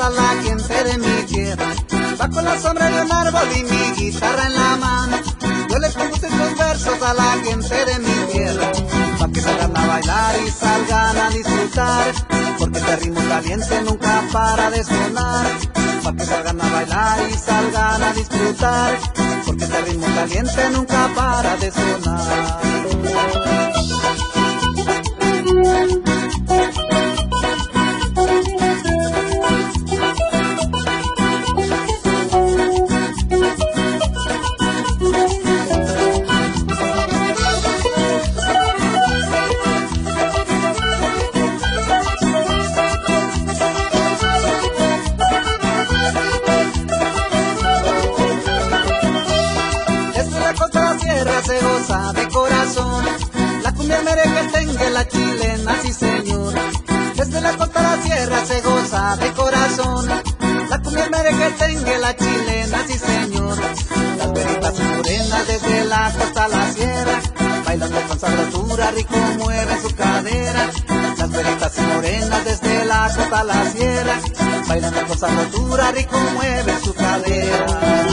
toda la gente de mi tierra. Va con la sombra de un árbol y mi guitarra en la mano. Yo les compuse estos versos a la gente de mi tierra, pa' que salgan a bailar y salgan a disfrutar, porque este ritmo caliente nunca para de sonar. Pa' que salgan a bailar y salgan a disfrutar, porque este ritmo caliente nunca para de sonar. Se goza de corazón, la cumbia, el merengue, el tengue, la chilena, sí señor. Desde la costa a la sierra se goza de corazón, la cumbia, el merengue, el tengue, la chilena, sí señor. Las güeritas morenas desde la costa a la sierra, bailando con sabrosura, rico mueven su cadera. Las güeritas morenas desde la costa a la sierra, bailando con sabrosura, rico mueven su cadera.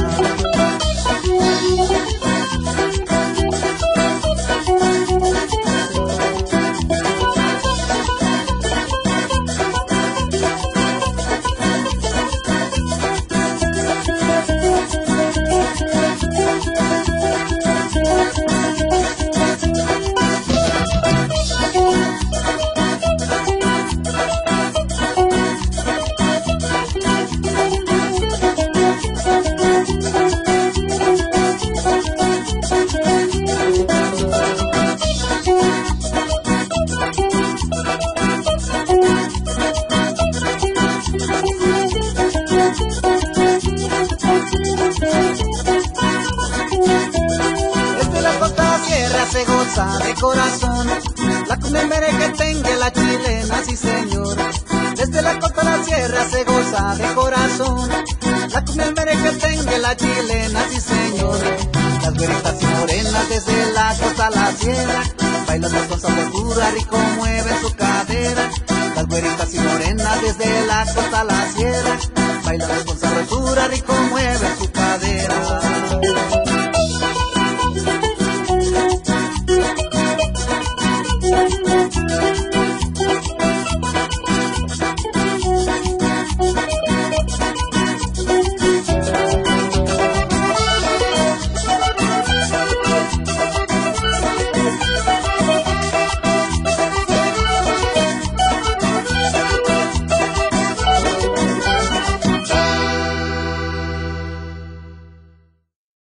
Se goza de corazón, la cumbia, el merengue, el tengue, la chilena, sí señor. Desde la costa a la sierra se goza de corazón, la cumbia, el merengue, el tengue, la chilena, sí señor. Las güeritas y morenas desde la costa a la sierra, bailando con sabrosura, rico mueven su cadera. Las güeritas y morenas desde la costa a la sierra, bailando con sabrosura, rico mueven su cadera.